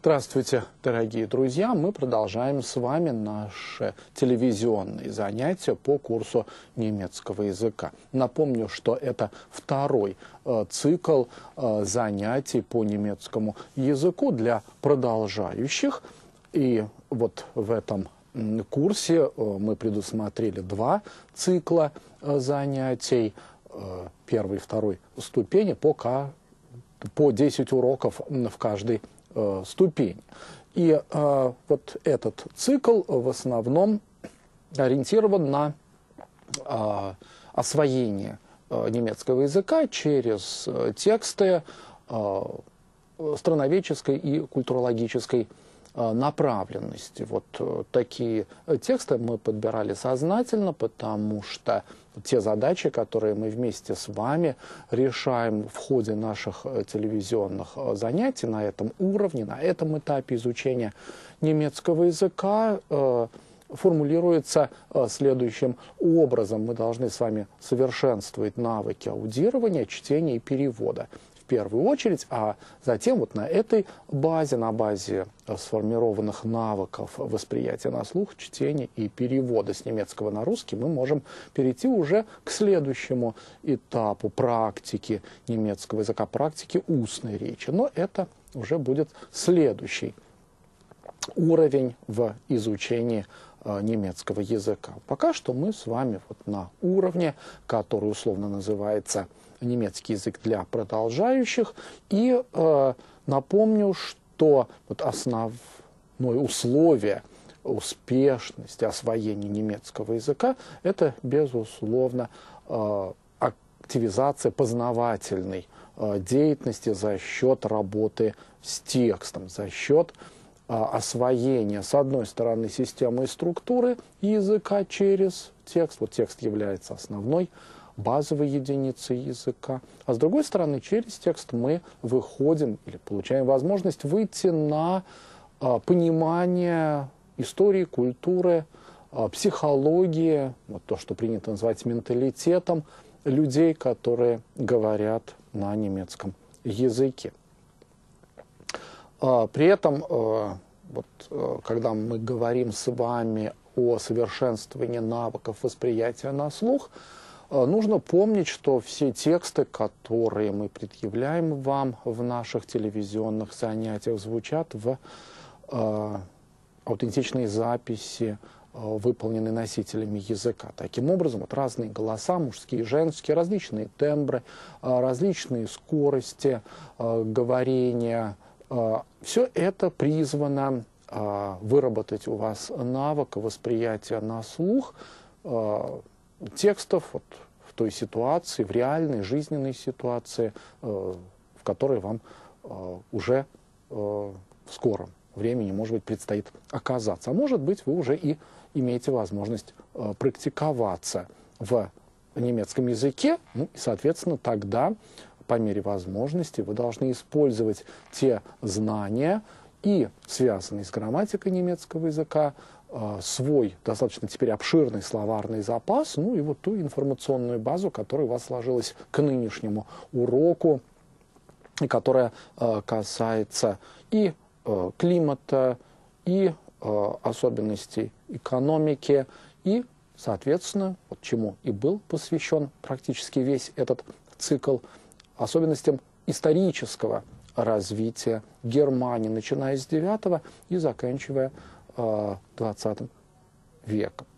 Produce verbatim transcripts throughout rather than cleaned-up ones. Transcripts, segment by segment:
Здравствуйте, дорогие друзья! Мы продолжаем с вами наши телевизионные занятия по курсу немецкого языка. Напомню, что это второй э, цикл э, занятий по немецкому языку для продолжающих. И вот в этом курсе э, мы предусмотрели два цикла э, занятий. Э, первой и второй ступени по, по десять уроков в каждой ступень. И э, вот этот цикл в основном ориентирован на э, освоение э, немецкого языка через э, тексты э, страноведческой и культурологической э, направленности. Вот э, такие тексты мы подбирали сознательно, потому что те задачи, которые мы вместе с вами решаем в ходе наших телевизионных занятий на этом уровне, на этом этапе изучения немецкого языка, э, формулируется э, следующим образом. Мы должны с вами совершенствовать навыки аудирования, чтения и перевода в первую очередь, а затем вот на этой базе, на базе сформированных навыков восприятия на слух, чтения и перевода с немецкого на русский, мы можем перейти уже к следующему этапу практики немецкого языка, практики устной речи. Но это уже будет следующий уровень в изучении э, немецкого языка. Пока что мы с вами вот на уровне, который условно называется немецкий язык для продолжающих. И э, напомню, что вот основное условие успешности освоения немецкого языка – это, безусловно, э, активизация познавательной э, деятельности за счет работы с текстом, за счет э, освоения, с одной стороны, системы и структуры языка через текст. Вот текст является основной базовой единицей языка. А с другой стороны, через текст мы выходим или получаем возможность выйти на а, понимание истории, культуры, а, психологии, вот то, что принято называть менталитетом людей, которые говорят на немецком языке. А, при этом, а, вот, а, когда мы говорим с вами о совершенствовании навыков восприятия на слух, нужно помнить, что все тексты, которые мы предъявляем вам в наших телевизионных занятиях, звучат в э, аутентичной записи, э, выполненной носителями языка. Таким образом, вот разные голоса, мужские, женские, различные тембры, э, различные скорости э, говорения, э, все это призвано э, выработать у вас навык восприятия на слух э, текстов вот, в той ситуации, в реальной жизненной ситуации, э, в которой вам э, уже э, в скором времени, может быть, предстоит оказаться. А может быть, вы уже и имеете возможность э, практиковаться в немецком языке, ну, и, соответственно, тогда, по мере возможности, вы должны использовать те знания, и связанные с грамматикой немецкого языка, свой достаточно теперь обширный словарный запас, ну и вот ту информационную базу, которая у вас сложилась к нынешнему уроку, и которая э, касается и э, климата, и э, особенностей экономики, и, соответственно, вот чему и был посвящен практически весь этот цикл, особенностям исторического развития Германии, начиная с девятого и заканчивая двадцатым веком.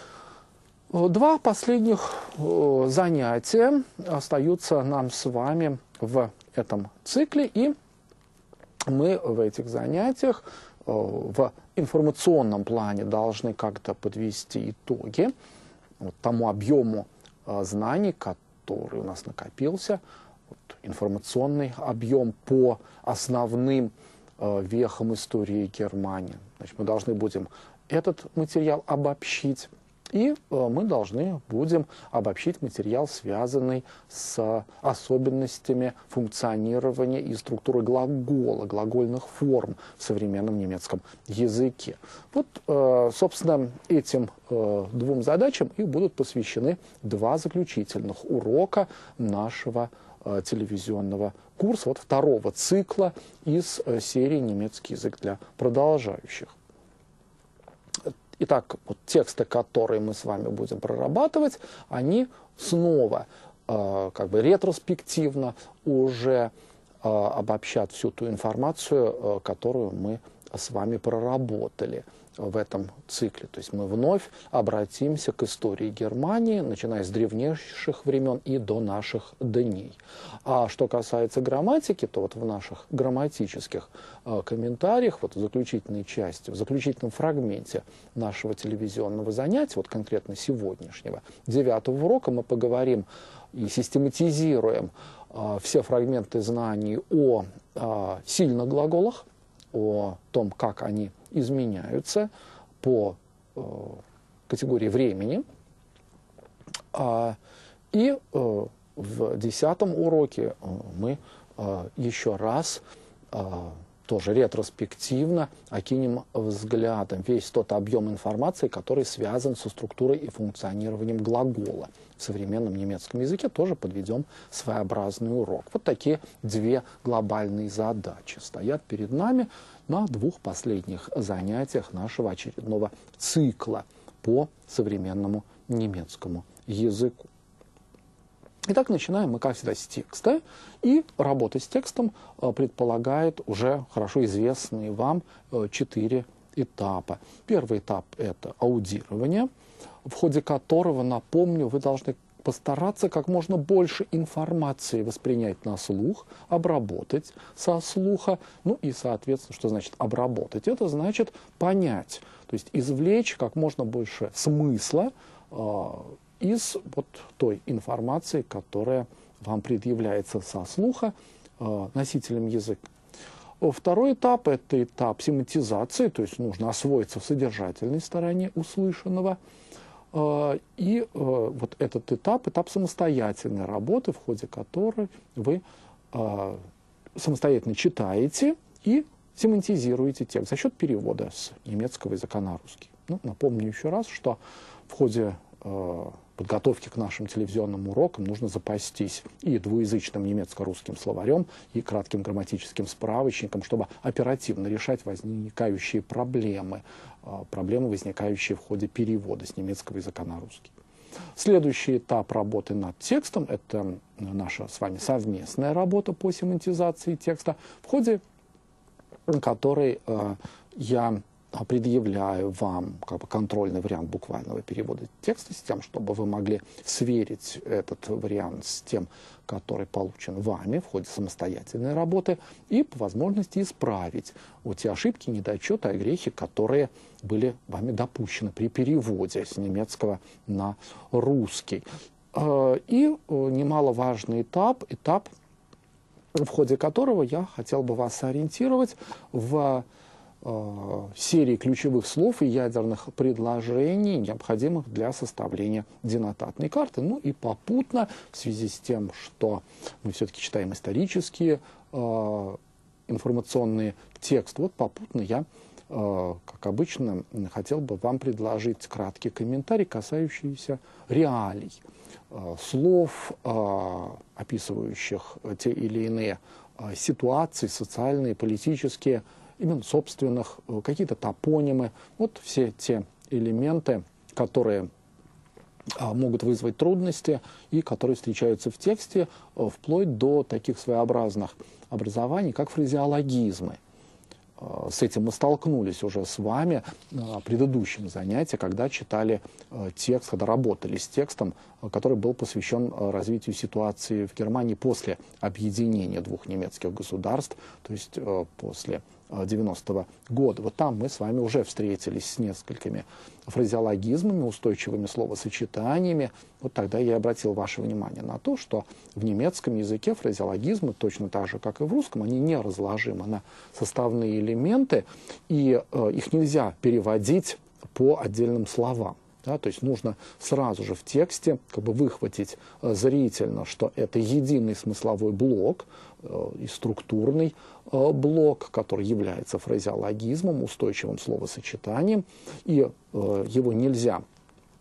Два последних занятия остаются нам с вами в этом цикле, и мы в этих занятиях в информационном плане должны как-то подвести итоги вот тому объему знаний, который у нас накопился, вот информационный объем по основным вехам истории Германии. Значит, мы должны будем этот материал обобщить, и э, мы должны будем обобщить материал, связанный с особенностями функционирования и структуры глагола, глагольных форм в современном немецком языке. Вот, э, собственно, этим э, двум задачам и будут посвящены два заключительных урока нашего э, телевизионного курса, вот второго цикла из э, серии «Немецкий язык для продолжающих». Итак, вот тексты, которые мы с вами будем прорабатывать, они снова э, как бы ретроспективно уже э, обобщат всю ту информацию, э, которую мы с вами проработали в этом цикле. То есть мы вновь обратимся к истории Германии, начиная с древнейших времен и до наших дней. А что касается грамматики, то вот в наших грамматических э, комментариях, вот в заключительной части, в заключительном фрагменте нашего телевизионного занятия, вот конкретно сегодняшнего, девятого урока, мы поговорим и систематизируем э, все фрагменты знаний о э, сильных глаголах, о том, как они изменяются по э, категории времени. А, и э, в десятом уроке э, мы э, еще раз э, тоже ретроспективно окинем взглядом весь тот объем информации, который связан со структурой и функционированием глагола. В современном немецком языке тоже подведем своеобразный урок. Вот такие две глобальные задачи стоят перед нами на двух последних занятиях нашего очередного цикла по современному немецкому языку. Итак, начинаем мы, как всегда, с текста. И работа с текстом предполагает уже хорошо известные вам четыре этапа. Первый этап – это аудирование, в ходе которого, напомню, вы должны постараться как можно больше информации воспринять на слух, обработать со слуха. Ну и, соответственно, что значит обработать? Это значит понять, то есть извлечь как можно больше смысла э, из вот той информации, которая вам предъявляется со слуха э, носителем языка. Второй этап – это этап семантизации, то есть нужно освоиться в содержательной стороне услышанного. И вот этот этап, этап самостоятельной работы, в ходе которой вы самостоятельно читаете и семантизируете текст за счет перевода с немецкого языка на русский. Ну, напомню еще раз, что в ходе подготовки к нашим телевизионным урокам нужно запастись и двуязычным немецко-русским словарем, и кратким грамматическим справочником, чтобы оперативно решать возникающие проблемы, проблемы, возникающие в ходе перевода с немецкого языка на русский. Следующий этап работы над текстом – это наша с вами совместная работа по семантизации текста, в ходе которой э, я предъявляю вам как бы контрольный вариант буквального перевода текста с тем, чтобы вы могли сверить этот вариант с тем, который получен вами в ходе самостоятельной работы, и по возможности исправить вот те ошибки, недочеты, огрехи, которые были вами допущены при переводе с немецкого на русский. И немаловажный этап, этап, в ходе которого я хотел бы вас ориентировать в серии ключевых слов и ядерных предложений, необходимых для составления денотатной карты. Ну и попутно, в связи с тем, что мы все-таки читаем исторические э, информационные тексты, вот попутно я, э, как обычно, хотел бы вам предложить краткий комментарий, касающийся реалий, э, слов, э, описывающих те или иные э, ситуации, социальные, политические, именно собственных, какие-то топонимы, вот все те элементы, которые а, могут вызвать трудности и которые встречаются в тексте, а, вплоть до таких своеобразных образований, как фразеологизмы. А, с этим мы столкнулись уже с вами на предыдущем занятии, когда читали а, текст, когда работали с текстом, а, который был посвящен а, развитию ситуации в Германии после объединения двух немецких государств, то есть а, после девяностого года. Вот там мы с вами уже встретились с несколькими фразеологизмами, устойчивыми словосочетаниями. Вот тогда я обратил ваше внимание на то, что в немецком языке фразеологизмы, точно так же, как и в русском, они не разложимы на составные элементы, и э, их нельзя переводить по отдельным словам. Да, то есть нужно сразу же в тексте как бы выхватить э, зрительно, что это единый смысловой блок э, и структурный э, блок, который является фразеологизмом, устойчивым словосочетанием, и э, его нельзя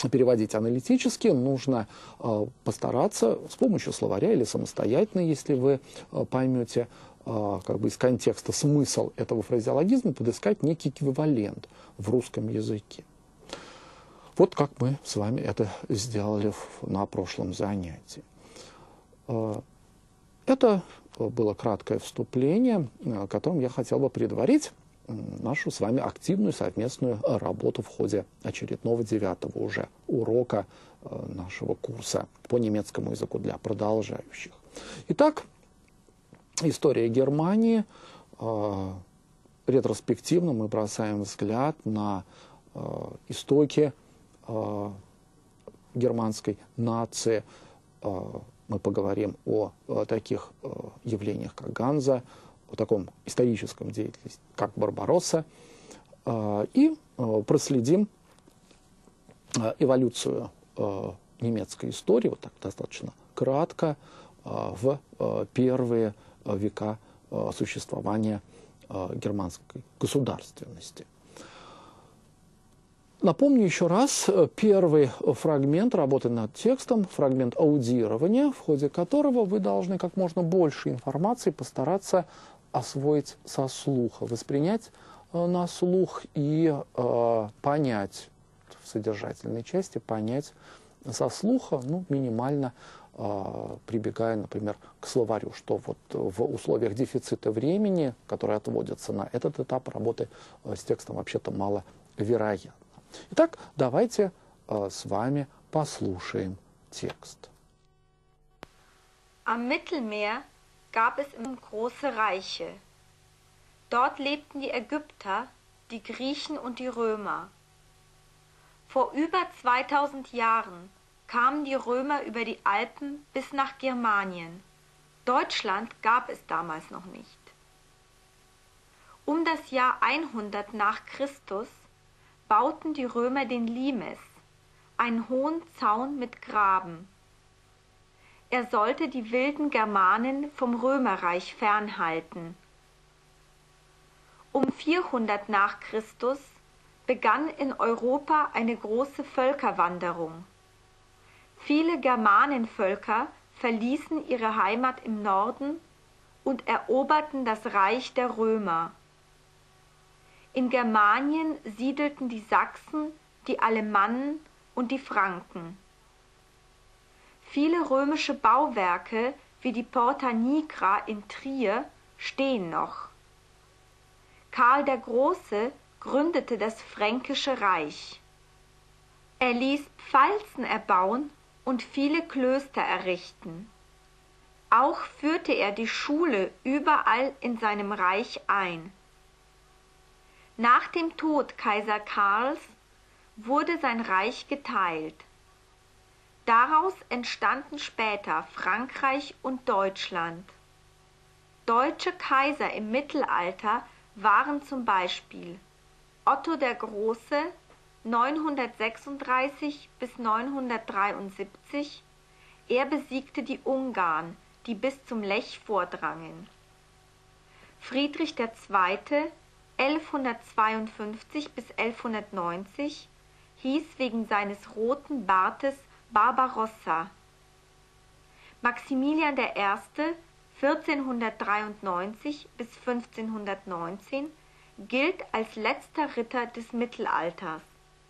переводить аналитически, нужно э, постараться с помощью словаря или самостоятельно, если вы э, поймете э, как бы из контекста смысл этого фразеологизма, подыскать некий эквивалент в русском языке. Вот как мы с вами это сделали в, на прошлом занятии. Э, это было краткое вступление, э, которым я хотел бы предварить нашу с вами активную совместную работу в ходе очередного девятого уже урока нашего курса по немецкому языку для продолжающих. Итак, история Германии. Ретроспективно мы бросаем взгляд на истоки германской нации. Мы поговорим о таких явлениях, как Ганза, о таком историческом деятеле, как Барбаросса, и проследим эволюцию немецкой истории, вот так достаточно кратко, в первые века существования германской государственности. Напомню еще раз, первый фрагмент работы над текстом, фрагмент аудирования, в ходе которого вы должны как можно больше информации постараться освоить со слуха, воспринять э, на слух и э, понять в содержательной части, понять со слуха, ну, минимально э, прибегая, например, к словарю, что вот в условиях дефицита времени, которые отводятся на этот этап работы э, с текстом, вообще-то маловероятно. Итак, давайте э, с вами послушаем текст. Am Mittelmeer gab es große Reiche. Dort lebten die Ägypter, die Griechen und die Römer. Vor über zweitausend Jahren kamen die Römer über die Alpen bis nach Germanien. Deutschland gab es damals noch nicht. Um das Jahr hundert nach Christus bauten die Römer den Limes, einen hohen Zaun mit Graben. Er sollte die wilden Germanen vom Römerreich fernhalten. Um vierhundert nach Christus begann in Europa eine große Völkerwanderung. Viele Germanenvölker verließen ihre Heimat im Norden und eroberten das Reich der Römer. In Germanien siedelten die Sachsen, die Alemannen und die Franken. Viele römische Bauwerke wie die Porta Nigra in Trier stehen noch. Karl der Große gründete das Fränkische Reich. Er ließ Pfalzen erbauen und viele Klöster errichten. Auch führte er die Schule überall in seinem Reich ein. Nach dem Tod Kaiser Karls wurde sein Reich geteilt. Daraus entstanden später Frankreich und Deutschland. Deutsche Kaiser im Mittelalter waren zum Beispiel Otto der Große neunhundertsechsunddreißig bis neunhundertdreiundsiebzig. Er besiegte die Ungarn, die bis zum Lech vordrangen. Friedrich der Zweite elfhundertzweiundfünfzig bis elfhundertneunzig hieß wegen seines roten Bartes Barbarossa. Maximilian der Erste vierzehnhundertdreiundneunzig bis fünfzehnhundertneunzehn gilt als letzter Ritter des Mittelalters.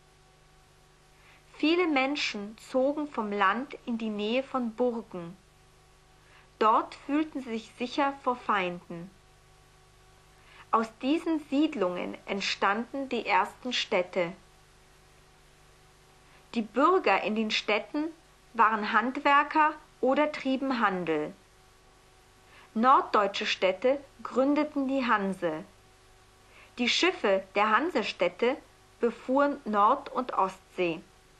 Viele Menschen zogen vom Land in die Nähe von Burgen. Dort fühlten sie sich sicher vor Feinden. Aus diesen Siedlungen entstanden die ersten Städte. Die Bürger in den Städten waren Handwerker oder trieben Handel. Norddeutsche Städte gründeten die Hanse. Die Schiffe der Hansestädte befuhren Nord- und Ostsee.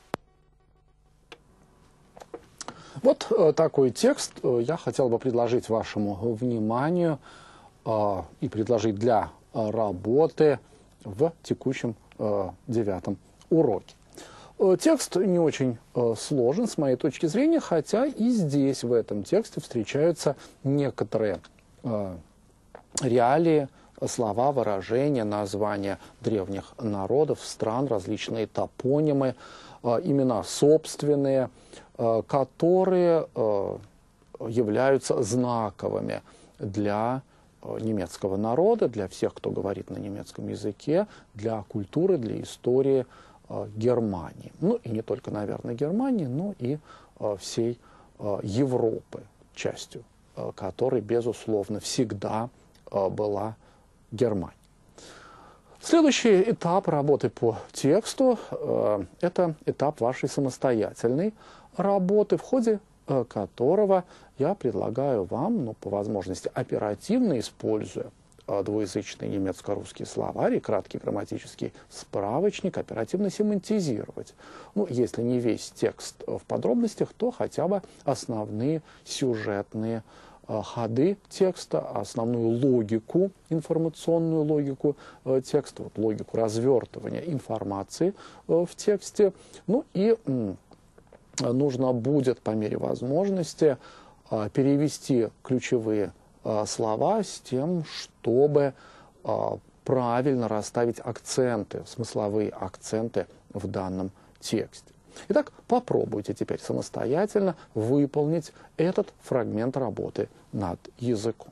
Вот такой текст я хотел бы предложить вашему вниманию и предложить для работы в текущем девятом уроке. Текст не очень сложен с моей точки зрения, хотя и здесь, в этом тексте, встречаются некоторые реалии, слова, выражения, названия древних народов, стран, различные топонимы, имена собственные, которые являются знаковыми для немецкого народа, для всех, кто говорит на немецком языке, для культуры, для истории Германии. Ну и не только, наверное, Германии, но и всей Европы, частью которой, безусловно, всегда была Германия. Следующий этап работы по тексту э, – это этап вашей самостоятельной работы, в ходе э, которого я предлагаю вам, ну, по возможности, оперативно используя э, двуязычный немецко-русский словарь и краткий грамматический справочник, оперативно семантизировать. Ну, если не весь текст в подробностях, то хотя бы основные сюжетные ходы текста, основную логику, информационную логику э, текста, вот, логику развертывания информации э, в тексте. Ну и м, нужно будет по мере возможности э, перевести ключевые э, слова с тем, чтобы э, правильно расставить акценты, смысловые акценты в данном тексте. Итак, попробуйте теперь самостоятельно выполнить этот фрагмент работы над языком.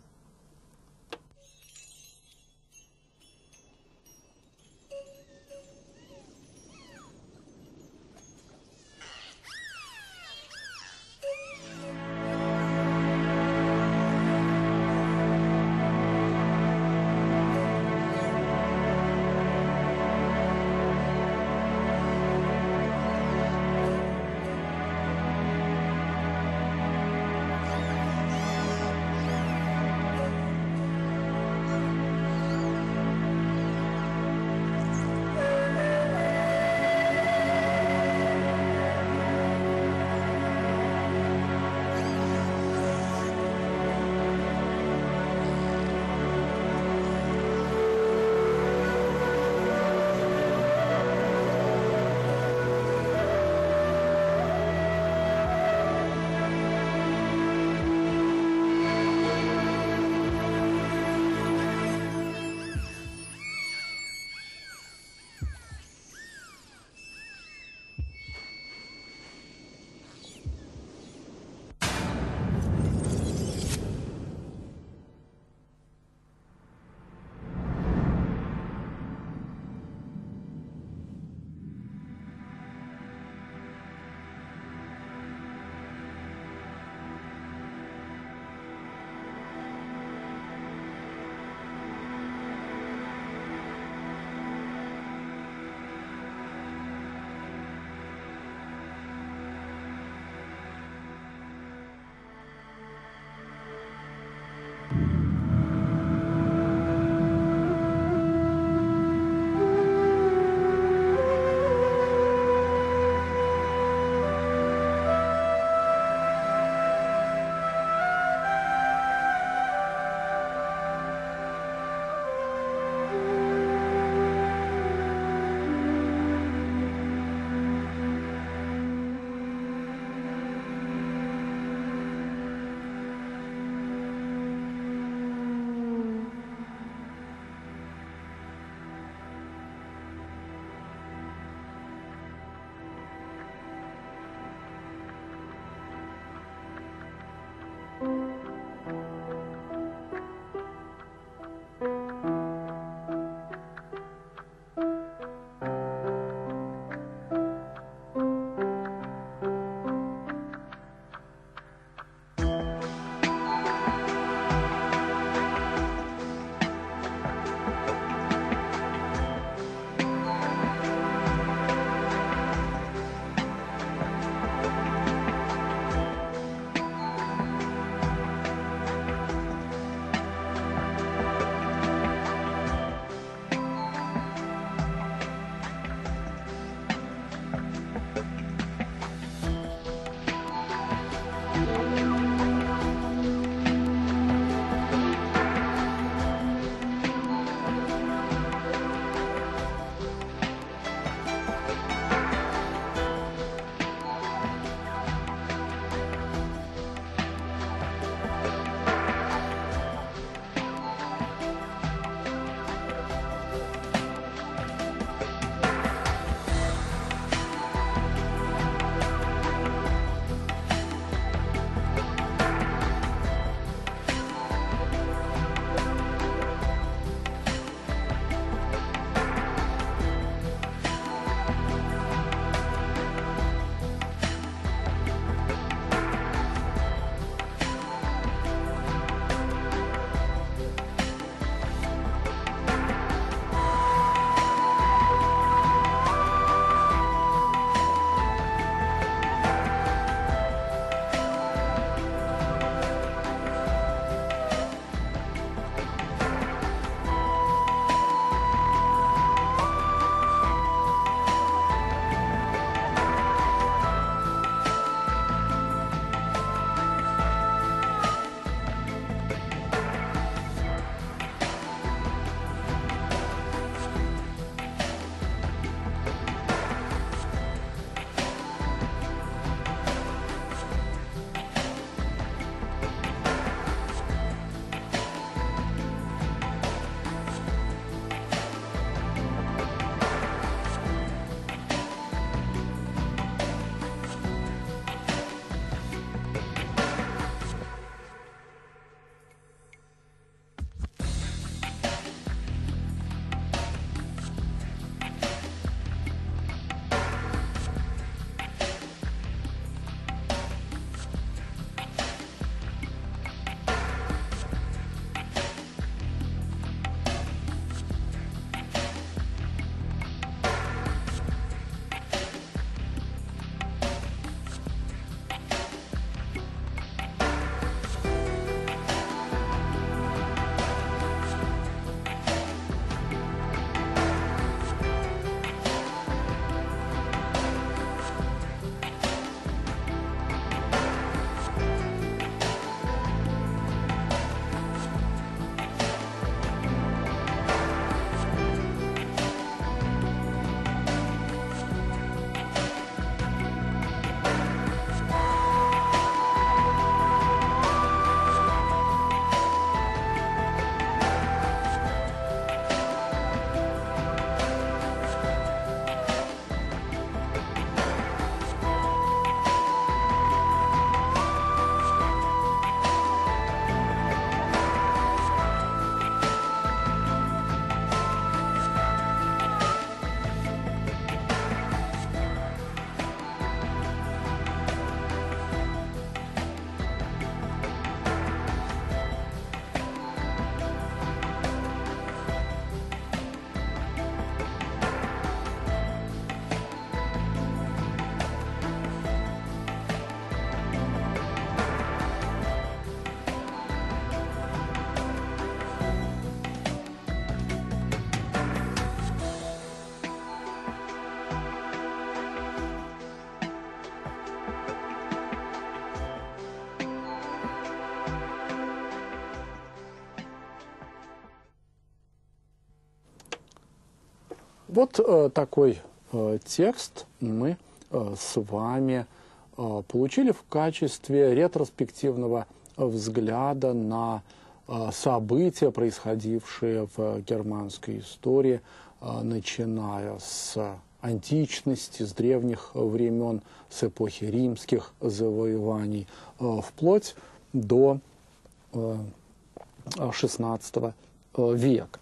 Вот э, такой э, текст мы э, с вами э, получили в качестве ретроспективного взгляда на э, события, происходившие в германской истории, э, начиная с античности, с древних времен, с эпохи римских завоеваний, э, вплоть до э, шестнадцатого века.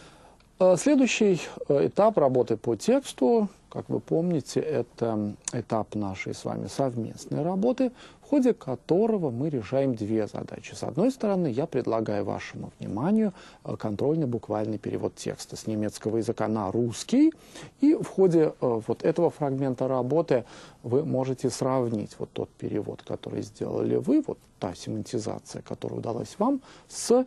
Следующий этап работы по тексту, как вы помните, это этап нашей с вами совместной работы, в ходе которого мы решаем две задачи. С одной стороны, я предлагаю вашему вниманию контрольный буквальный перевод текста с немецкого языка на русский, и в ходе вот этого фрагмента работы вы можете сравнить вот тот перевод, который сделали вы, вот та семантизация, которая удалась вам, с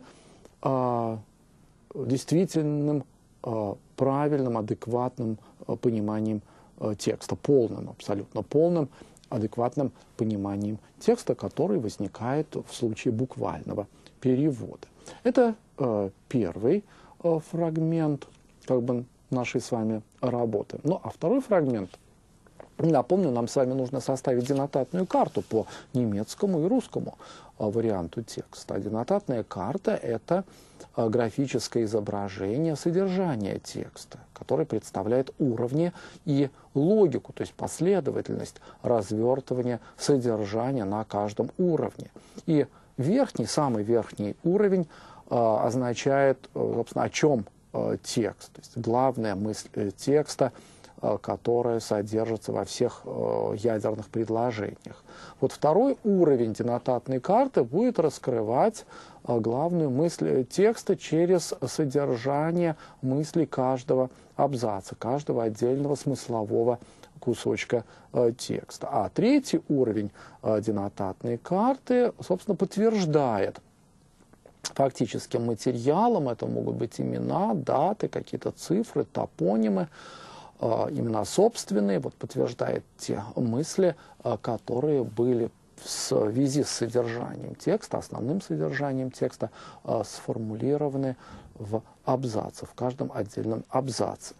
а, действительным правильным, адекватным пониманием текста, полным, абсолютно полным, адекватным пониманием текста, который возникает в случае буквального перевода. Это э, первый э, фрагмент как бы, нашей с вами работы. Ну, а второй фрагмент, напомню, нам с вами нужно составить денотатную карту по немецкому и русскому э, варианту текста. А денотатная карта – это графическое изображение содержания текста, который представляет уровни и логику, то есть последовательность развертывания содержания на каждом уровне. И верхний, самый верхний уровень э, означает, собственно, о чем э, текст, то есть главная мысль текста, э, которая содержится во всех э, ядерных предложениях. Вот второй уровень денотатной карты будет раскрывать главную мысль текста через содержание мыслей каждого абзаца, каждого отдельного смыслового кусочка э, текста. А третий уровень э, денотатной карты, собственно, подтверждает фактическим материалом, это могут быть имена, даты, какие-то цифры, топонимы, э, имена собственные, вот подтверждает те мысли, э, которые были в связи с содержанием текста, основным содержанием текста, э, сформулированы в абзаце, в каждом отдельном абзаце.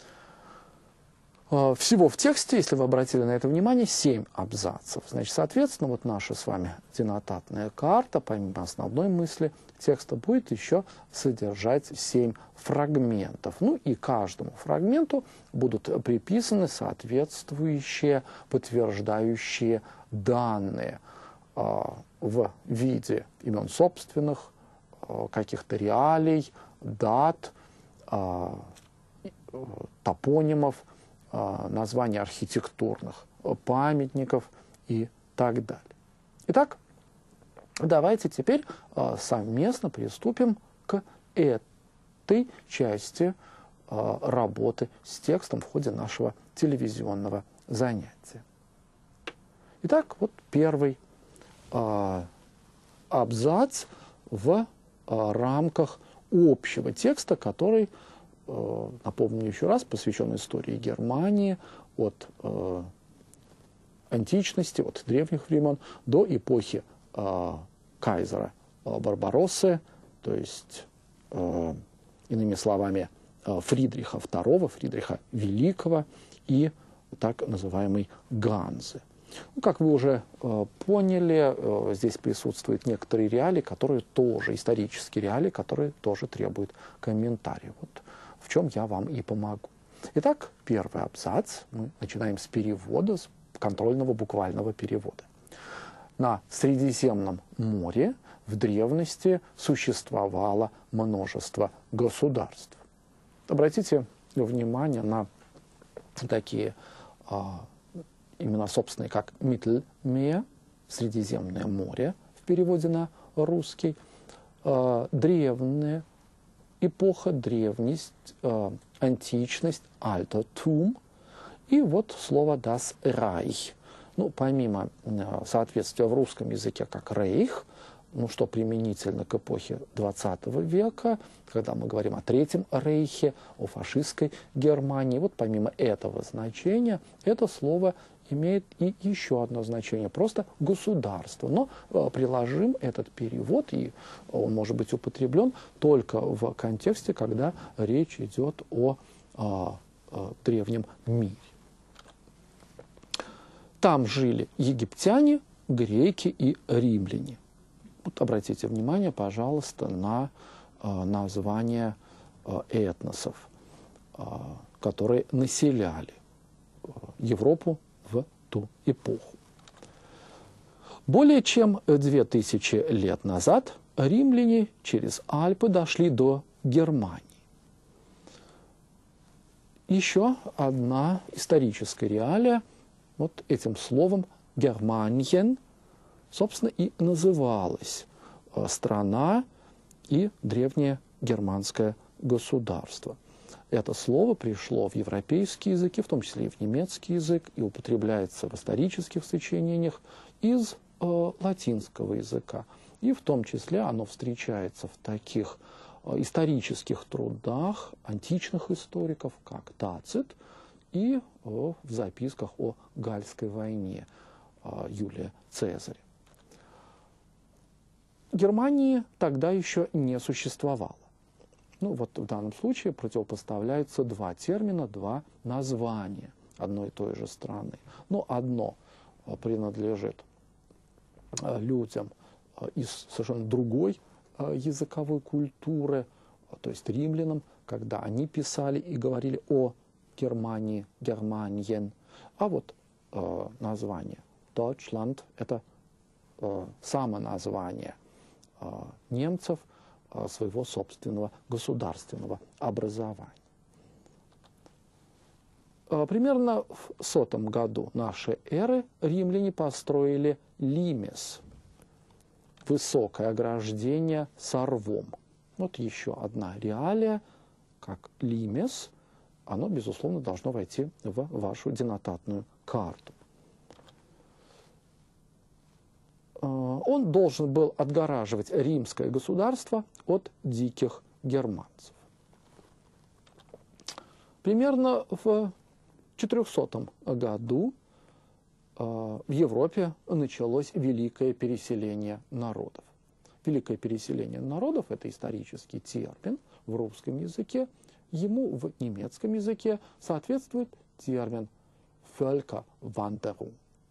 Э, всего в тексте, если вы обратили на это внимание, семь абзацев. Значит, соответственно, вот наша с вами денотатная карта, помимо основной мысли текста, будет еще содержать семь фрагментов. Ну и каждому фрагменту будут приписаны соответствующие, подтверждающие данные э, в виде имен собственных, э, каких-то реалий, дат, э, топонимов, э, названий архитектурных памятников и так далее. Итак, давайте теперь э, совместно приступим к этой части э, работы с текстом в ходе нашего телевизионного занятия. Итак, вот первый э, абзац в э, рамках общего текста, который, э, напомню еще раз, посвящен истории Германии от э, античности, от древних времен до эпохи э, кайзера э, Барбароссы, то есть, э, иными словами, э, Фридриха второго, Фридриха Великого и так называемой Ганзы. Ну, как вы уже э, поняли, э, здесь присутствуют некоторые реалии, которые тоже, исторические реалии, которые тоже требуют комментариев. Вот в чем я вам и помогу. Итак, первый абзац. Мы начинаем с перевода, с контрольного буквального перевода. На Средиземном море в древности существовало множество государств. Обратите внимание на такие а, имена собственные, как Mittelmeer, Средиземное море, в переводе на русский, э, древняя, эпоха, древность, э, античность, Altertum, и вот слово das Reich. Ну, помимо э, соответствия в русском языке как Рейх, ну, что применительно к эпохе двадцатого века, когда мы говорим о Третьем Рейхе, о фашистской Германии, вот помимо этого значения, это слово имеет и еще одно значение, просто государство. Но э, приложим этот перевод, и он может быть употреблен только в контексте, когда речь идет о э, э, древнем мире. Там жили египтяне, греки и римляне. Вот обратите внимание, пожалуйста, на э, название э, этносов, э, которые населяли э, Европу в ту эпоху. Более чем две тысячи лет назад римляне через Альпы дошли до Германии. Еще одна историческая реалия, вот этим словом «Германien», собственно, и называлась страна и древнее германское государство. Это слово пришло в европейские языки, в том числе и в немецкий язык, и употребляется в исторических сочинениях из э, латинского языка. И в том числе оно встречается в таких э, исторических трудах античных историков, как Тацит, и э, в записках о Гальской войне э, Юлия Цезаря. Германии тогда еще не существовало. Ну вот в данном случае противопоставляются два термина, два названия одной и той же страны. Но одно принадлежит людям из совершенно другой языковой культуры, то есть римлянам, когда они писали и говорили о Германии, Германien. А вот э, название Deutschland – это э, самоназвание э, немцев э, своего собственного государственного образования. Э, примерно в сотом году нашей эры римляне построили лимес – высокое ограждение со рвом. Вот еще одна реалия, как лимес, оно, безусловно, должно войти в вашу денотатную карту. Он должен был отгораживать римское государство от диких германцев. Примерно в четырехсотом году в Европе началось великое переселение народов. Великое переселение народов – это исторический термин в русском языке. Ему в немецком языке соответствует термин Völkerwanderung.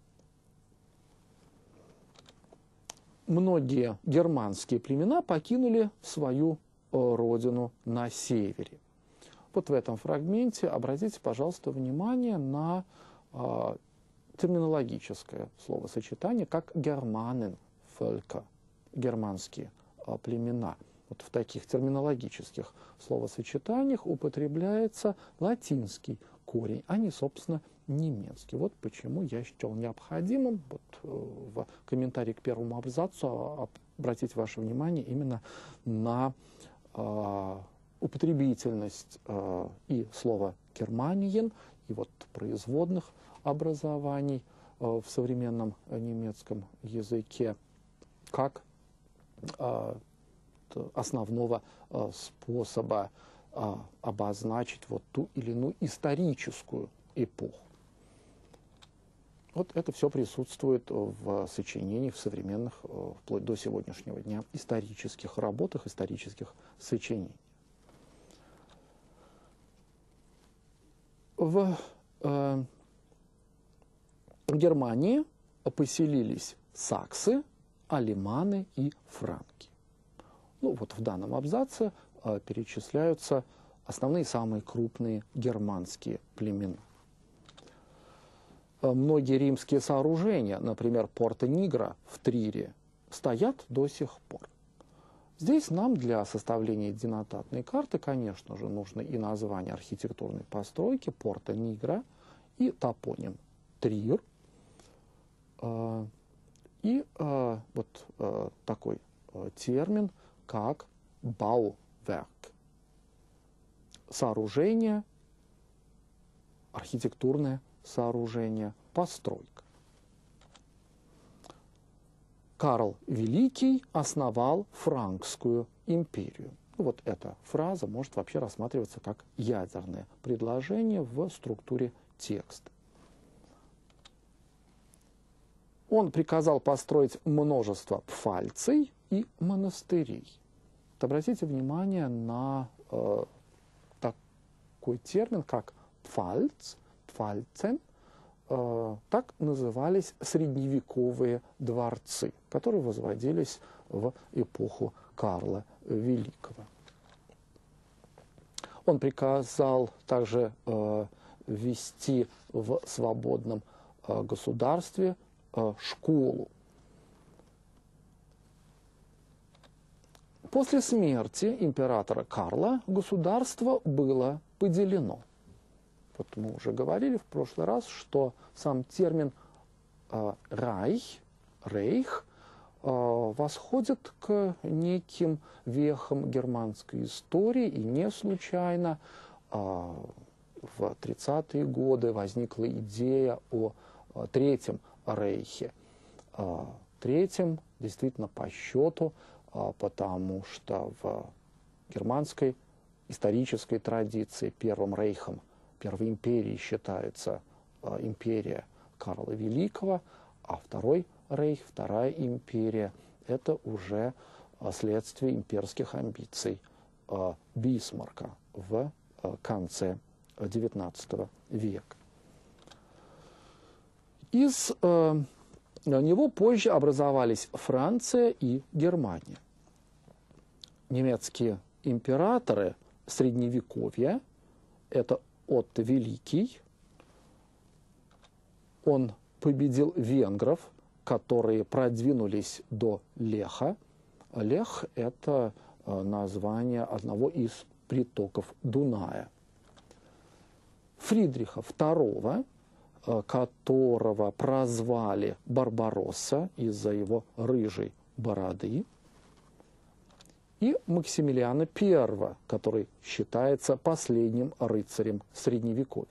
Многие германские племена покинули свою родину на севере. Вот в этом фрагменте обратите, пожалуйста, внимание на э, терминологическое словосочетание, как Germanen, Völker, германские э, племена. Вот в таких терминологических словосочетаниях употребляется латинский корень, а не, собственно, немецкий. Вот почему я считал необходимым вот, в комментарии к первому абзацу обратить ваше внимание именно на э, употребительность э, и слова «германien», и вот производных образований э, в современном немецком языке, как э, основного э, способа э, обозначить вот ту или иную историческую эпоху. Вот это все присутствует в сочинениях, в современных, э, вплоть до сегодняшнего дня, исторических работах, исторических сочинениях. В э, Германии поселились саксы, алеманы и франки. Ну, вот в данном абзаце э, перечисляются основные самые крупные германские племена. Э, многие римские сооружения, например, Порто-Нигро в Трире, стоят до сих пор. Здесь нам для составления денотатной карты, конечно же, нужно и название архитектурной постройки Порто-Нигро, и топоним Трир, э, и э, вот э, такой э, термин, как Bauwerk. Сооружение, архитектурное сооружение, постройка. Карл Великий основал Франкскую империю. Вот эта фраза может вообще рассматриваться как ядерное предложение в структуре текста. Он приказал построить множество пфальций и монастырей. Вот обратите внимание на э, такой термин, как Пфальц, Пфальцен, э, так назывались средневековые дворцы, которые возводились в эпоху Карла Великого. Он приказал также э, ввести в свободном э, государстве э, школу. После смерти императора Карла государство было поделено. Вот мы уже говорили в прошлый раз, что сам термин э, «райх», «рейх» э, восходит к неким вехам германской истории, и не случайно э, в тридцатые годы возникла идея о э, Третьем Рейхе. Э, третьем, действительно, по счету, э, потому что в германской исторической традиции Первым Рейхом, Первой империей считается э, империя Карла Великого, а Второй Рейх, Вторая империя, это уже э, следствие имперских амбиций э, Бисмарка в э, конце девятнадцатого века. Из э, него позже образовались Франция и Германия. Немецкие императоры Средневековья – это Отто Великий. Он победил венгров, которые продвинулись до Леха. Лех – это название одного из притоков Дуная. Фридриха второго, которого прозвали Барбаросса из-за его рыжей бороды, и Максимилиана первого, который считается последним рыцарем Средневековья.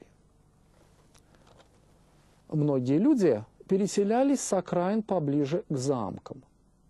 Многие люди переселялись с окраин поближе к замкам.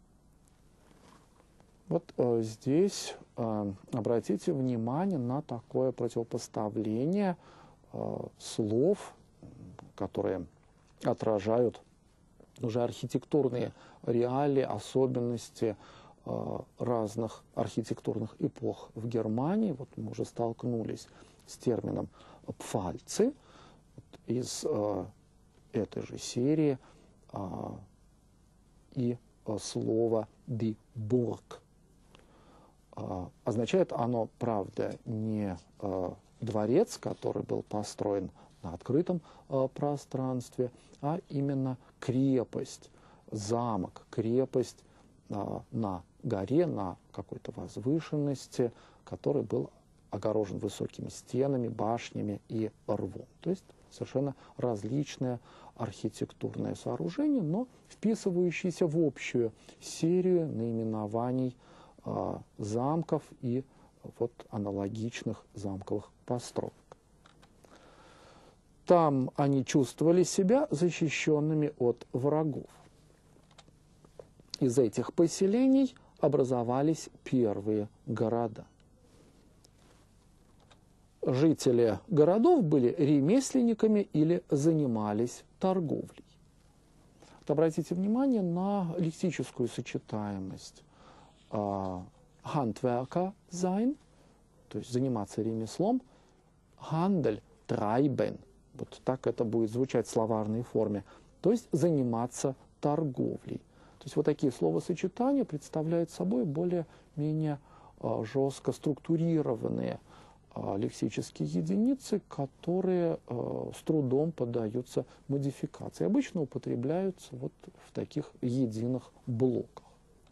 Вот э, здесь э, обратите внимание на такое противопоставление э, слов, которые отражают уже архитектурные реалии, особенности э, разных архитектурных эпох в Германии. Вот мы уже столкнулись с термином «пфальцы» из э, этой же серии э, и э, слово «die Burg». Э, означает оно, правда, не э, дворец, который был построен на открытом э, пространстве, а именно крепость, замок, крепость э, на горе, на какой-то возвышенности, который был огорожен высокими стенами, башнями и рвом. То есть совершенно различное архитектурное сооружение, но вписывающееся в общую серию наименований э, замков и вот аналогичных замковых построек. Там они чувствовали себя защищенными от врагов. Из этих поселений образовались первые города. Жители городов были ремесленниками или занимались торговлей. Вот обратите внимание на лексическую сочетаемость. Handwerker sein, то есть заниматься ремеслом, Handel treiben, вот так это будет звучать в словарной форме, то есть заниматься торговлей. То есть вот такие словосочетания представляют собой более-менее жестко структурированные лексические единицы, которые э, с трудом поддаются модификации. Обычно употребляются вот в таких единых блоках.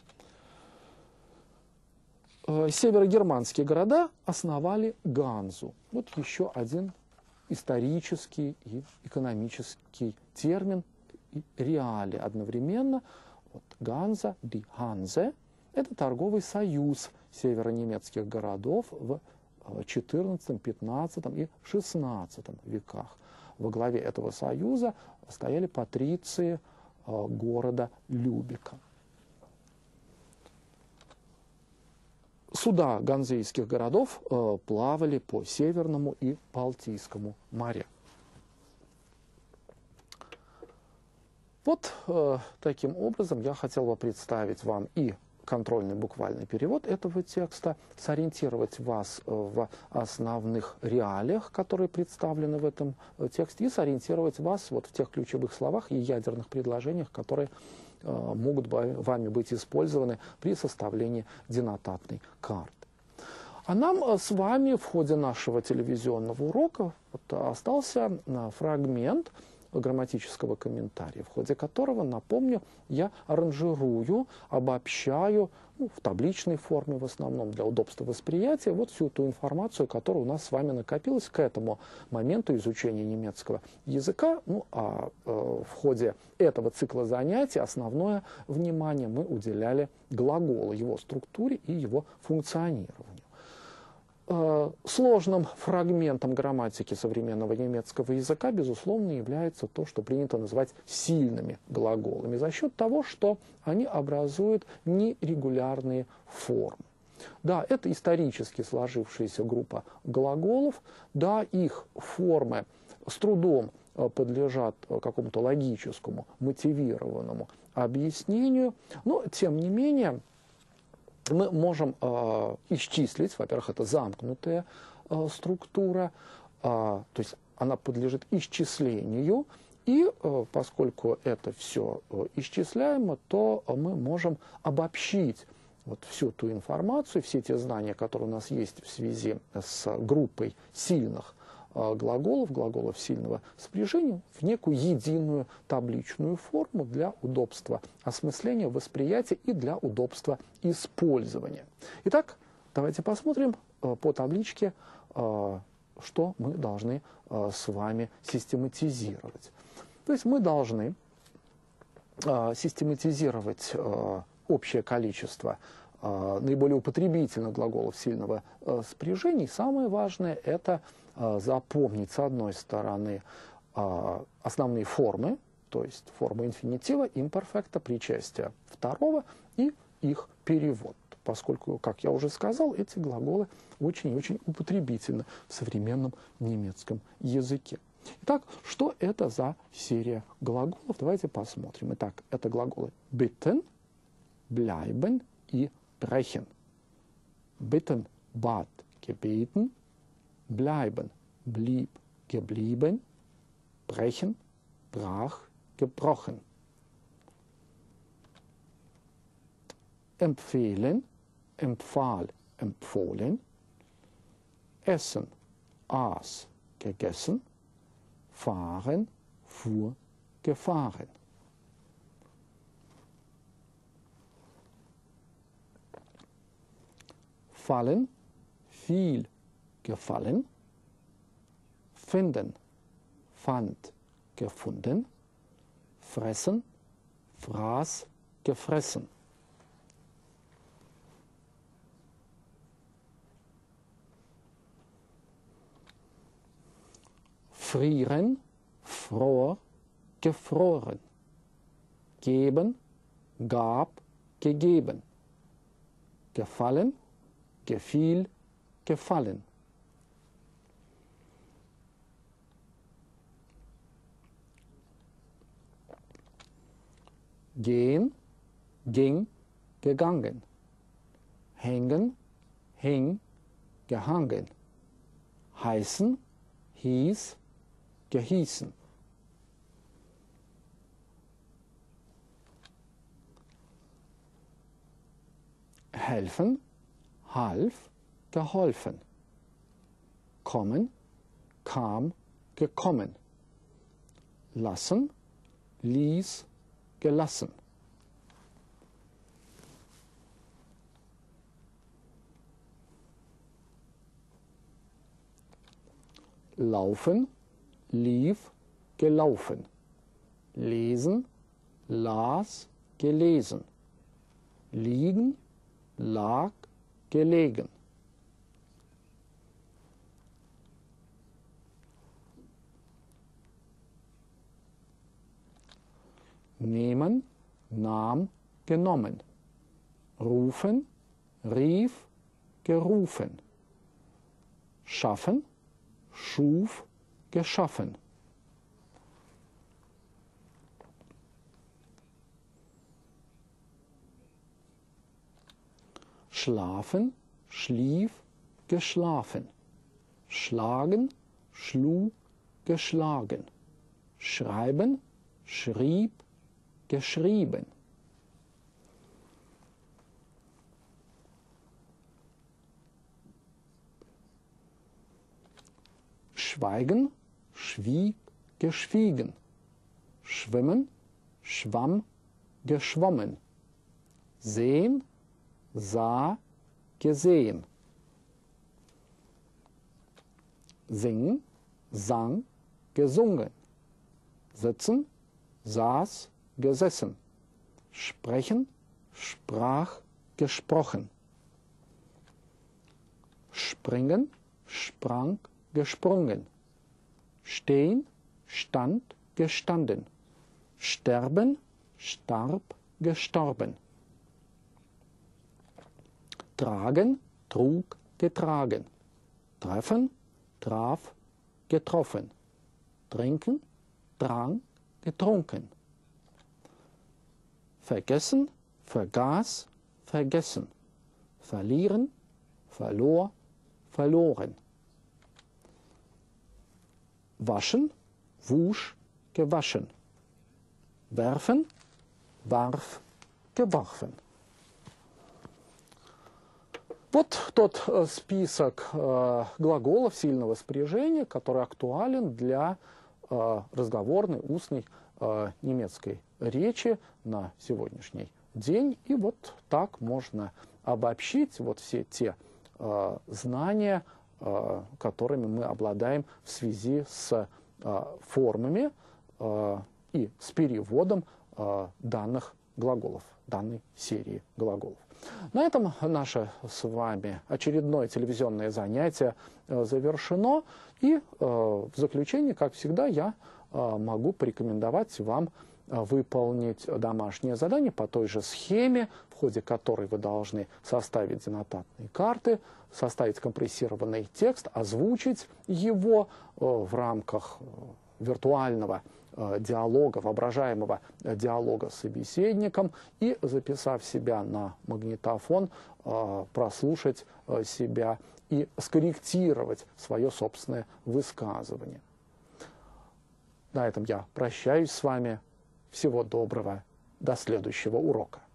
Э, северогерманские города основали Ганзу. Вот еще один исторический и экономический термин, и реалии одновременно. Вот Ганза, die Hanse, это торговый союз северонемецких городов в четырнадцатом, пятнадцатом и шестнадцатом веках. Во главе этого союза стояли патриции э, города Любека. Суда ганзейских городов э, плавали по Северному и Балтийскому морям. Вот э, таким образом я хотел бы представить вам и контрольный буквальный перевод этого текста, сориентировать вас в основных реалиях, которые представлены в этом тексте, и сориентировать вас вот в тех ключевых словах и ядерных предложениях, которые могут вами быть использованы при составлении денотатной карты. А нам с вами в ходе нашего телевизионного урока вот остался фрагмент грамматического комментария, в ходе которого, напомню, я аранжирую, обобщаю, ну, в табличной форме в основном для удобства восприятия, вот всю ту информацию, которая у нас с вами накопилась к этому моменту изучения немецкого языка. Ну, а э, в ходе этого цикла занятий основное внимание мы уделяли глаголу, его структуре и его функционированию. Сложным фрагментом грамматики современного немецкого языка, безусловно, является то, что принято называть сильными глаголами, за счет того, что они образуют нерегулярные формы. Да, это исторически сложившаяся группа глаголов, да, их формы с трудом подлежат какому-то логическому, мотивированному объяснению, но, тем не менее, мы можем э, исчислить, во-первых, это замкнутая э, структура, э, то есть она подлежит исчислению, и э, поскольку это все э, исчисляемо, то мы можем обобщить вот всю ту информацию, все те знания, которые у нас есть в связи с группой сильных э, глаголов, глаголов сильного спряжения, в некую единую табличную форму для удобства осмысления, восприятия и для удобства использования. Итак, давайте посмотрим э, по табличке, э, что мы должны э, с вами систематизировать. То есть мы должны э, систематизировать э, общее количество э, наиболее употребительных глаголов сильного э, спряжения. И самое важное – это э, запомнить, с одной стороны, э, основные формы, то есть форма инфинитива, имперфекта, причастия второго и их перевод, поскольку, как я уже сказал, эти глаголы очень и очень употребительны в современном немецком языке. Итак, что это за серия глаголов? Давайте посмотрим. Итак, это глаголы bitten, bleiben и brechen. Bitten – bat, gebeten, bleiben – blieb, geblieben, brechen – brach, gebrochen. Empfehlen, empfahl, empfohlen, essen, aß, gegessen, fahren, fuhr, gefahren. Fallen, fiel, gefallen, finden, fand, gefunden, fressen, fraß, gefressen. Frieren, fror, gefroren. Geben, gab, gegeben. Gefallen, gefiel, gefallen. Gehen, ging, gegangen. Hängen, hing, gehangen. Heißen, hieß, gehießen. Helfen, half, geholfen. Kommen, kam, gekommen. Lassen, ließ, gelassen. Laufen, lief, gelaufen. Lesen, las, gelesen. Liegen, lag, gelegen. Nehmen, nahm, genommen. Rufen, rief, gerufen. Schaffen, schuf, geschaffen. schlafen, schlief, geschlafen, schlagen, schlug, geschlagen, schreiben, schrieb, geschrieben. Schweigen, schwieg, geschwiegen, schwimmen, schwamm, geschwommen, sehen, sah, gesehen, singen, sang, gesungen, sitzen, saß, gesessen, sprechen, sprach, gesprochen, springen, sprang, gesprungen, stehen, stand, gestanden, sterben, starb, gestorben, tragen, trug, getragen, treffen, traf, getroffen, trinken, trank, getrunken, vergessen, vergaß, vergessen, verlieren, verlor, verloren, waschen, wusch, gewaschen, werfen, warf, geworfen. Вот тот э, список э, глаголов сильного спряжения, который актуален для э, разговорной, устной э, немецкой речи на сегодняшний день. И вот так можно обобщить вот все те э, знания, э, которыми мы обладаем в связи с э, формами э, и с переводом э, данных глаголов, данной серии глаголов. На этом наше с вами очередное телевизионное занятие завершено. И в заключение, как всегда, я могу порекомендовать вам выполнить домашнее задание по той же схеме, в ходе которой вы должны составить денотатные карты, составить компрессированный текст, озвучить его в рамках виртуального диалога, воображаемого диалога с собеседником, и, записав себя на магнитофон, прослушать себя и скорректировать свое собственное высказывание. На этом я прощаюсь с вами. Всего доброго. До следующего урока.